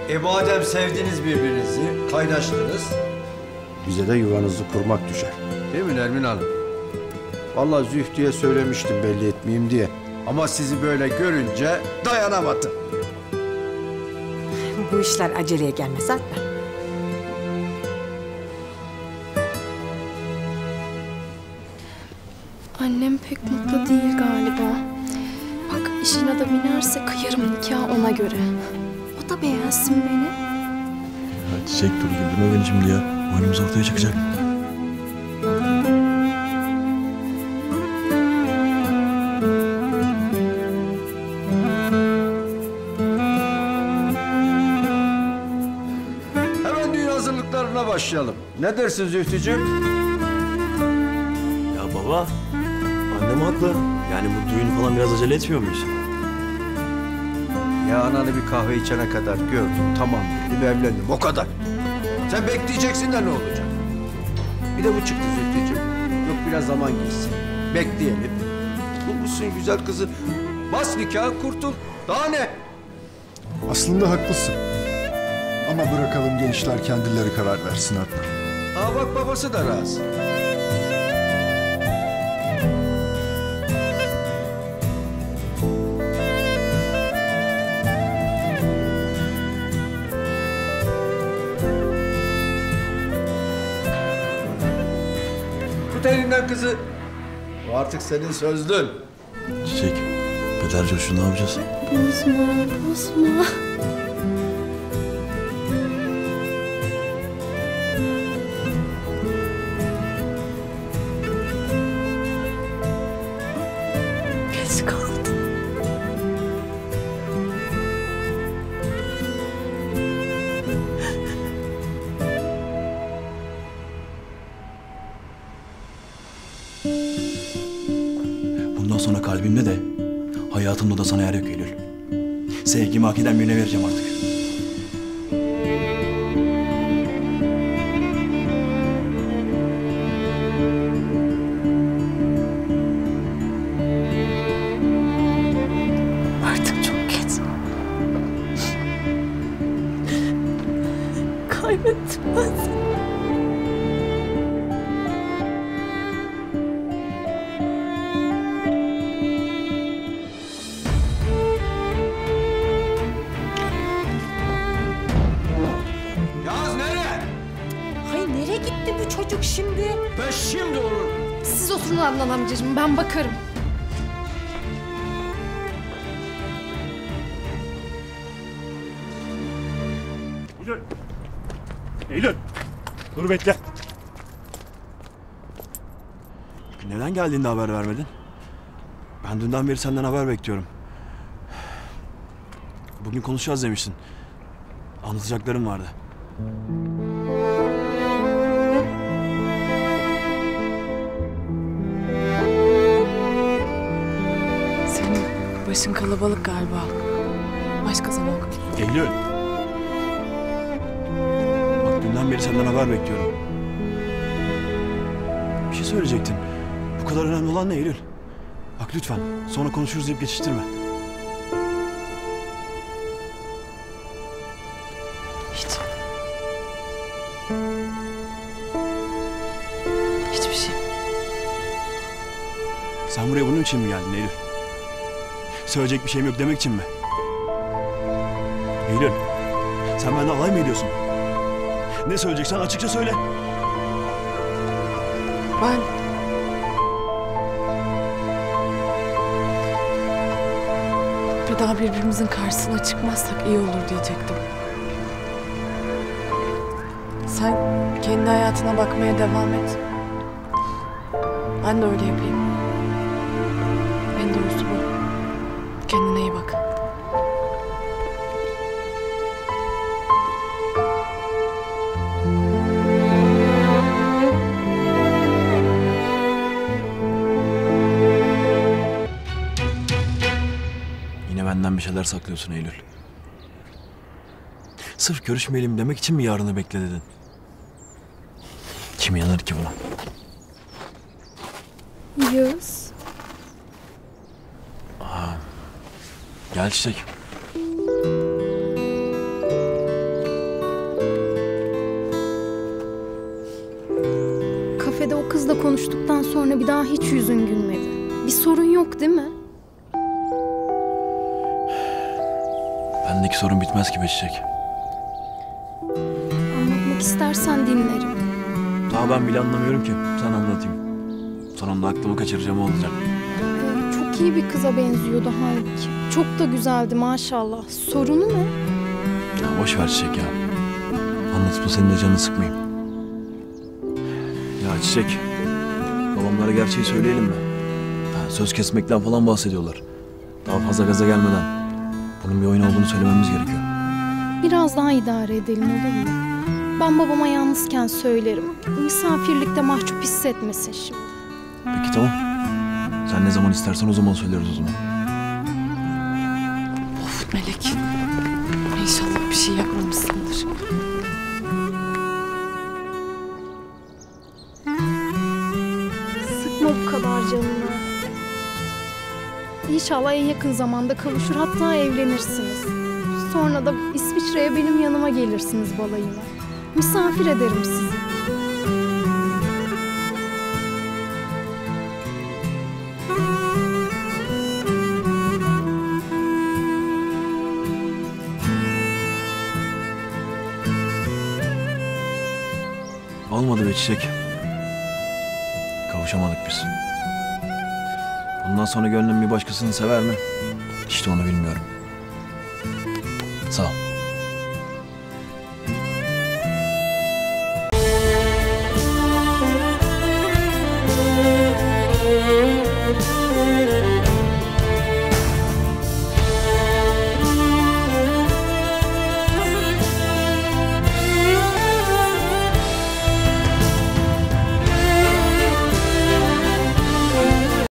Madem sevdiniz birbirinizi, kaynaştınız. Bize de yuvanızı kurmak düşer. Değil mi Nermin Hanım? Vallahi Zühtü'ye söylemiştim belli etmeyeyim diye. Ama sizi böyle görünce dayanamadım. Bu işler aceleye gelmez Adnan. Annem pek mutlu değil galiba. Bak işine de binerse kıyarım nikah ona göre. O da beğensin beni. Ya Çiçek dur güldürme beni şimdi ya. Oyunumuz ortaya çıkacak. Hemen düğün hazırlıklarına başlayalım. Ne dersin Zühtücüğüm? Ya baba, annem haklı. Yani bu düğün falan biraz acele etmiyor muyuz? Ya ananı bir kahve içene kadar gördüm, tamam dedim, evlendim, o kadar. Sen bekleyeceksin de ne olacak? Bir de bu çıktı Zühtücüğüm. Yok biraz zaman geçsin, bekleyelim. Bulmuşsun güzel kızı, bas nikahı kurtul. Daha ne? Aslında haklısın. Ama bırakalım gençler kendileri karar versin Adnan. Aa bak babası da razı. Tut elinden kızı. Bu artık senin sözlün. Çiçek, Peder Coş'u ne yapacağız? Bozma, bozma. Geç kaldım. Bundan sonra kalbimde de, hayatımda da sana yer yok Eylül. Sevgimi hak eden birine vereceğim artık. Artık çok geç. Kaybettim ben seni. Yaz nereye? Hay nereye gitti bu çocuk şimdi? Ben şimdi olurum. Siz oturun Adnan amcacığım, ben bakarım. Eylül! Eylül! Dur bekle. Neden geldiğinde haber vermedin? Ben dünden beri senden haber bekliyorum. Bugün konuşacağız demiştin. Anlatacaklarım vardı. Senin başın kalabalık galiba. Başka zaman. Eylül. Bak dünden beri senden haber bekliyorum. Bir şey söyleyecektin. Bu kadar önemli olan ne Eylül? Bak lütfen sonra konuşuruz deyip geçiştirme. Hiç. Hiçbir şey. Sen buraya bunun için mi geldin Eylül? Söyleyecek bir şeyim yok demek için mi? Eylül, sen benden alay mı ediyorsun? Ne söyleyeceksen açıkça söyle. Ben... Bir daha birbirimizin karşısına çıkmazsak iyi olur diyecektim. Sen kendi hayatına bakmaya devam et. Ben de öyle yapayım. En doğrusu bu. Kendine iyi bak. Yine benden bir şeyler saklıyorsun Eylül. Sırf görüşmeyelim demek için mi yarını bekle dedin? Kim inanır ki buna? Yağız. Gel Çiçek. babamla konuştuktan sonra bir daha hiç yüzün gülmedi. Bir sorun yok değil mi? Bendeki sorun bitmez ki be Çiçek. Anlatmak istersen dinlerim. Daha ben bile anlamıyorum ki. Sen anlatayım. Sonunda aklımı kaçıracağım olacak. Çok iyi bir kıza benziyordu halbuki. Çok da güzeldi maşallah. Sorunu ne? Ya boş ver Çiçek ya. Anlatıp da senin de canını sıkmayayım. Ya Çiçek, babamlara gerçeği söyleyelim mi? Ya söz kesmekten falan bahsediyorlar. Daha fazla gaza gelmeden. Bunun bir oyun olduğunu söylememiz gerekiyor. Biraz daha idare edelim olur mu? Ben babama yalnızken söylerim. Misafirlikte mahcup hissetmesin şimdi. Peki tamam. Sen ne zaman istersen o zaman söyleriz o zaman. Of Melek. İnşallah bir şey yapmamışsındır. Sıkma bu kadar canını. İnşallah en yakın zamanda kavuşur, hatta evlenirsiniz. Sonra da İsviçre'ye benim yanıma gelirsiniz balayına. Misafir ederim sizi. Olmadı be Çiçek. Kavuşamadık biz. Bundan sonra gönlüm bir başkasını sever mi? İşte onu bilmiyorum. Sağ ol.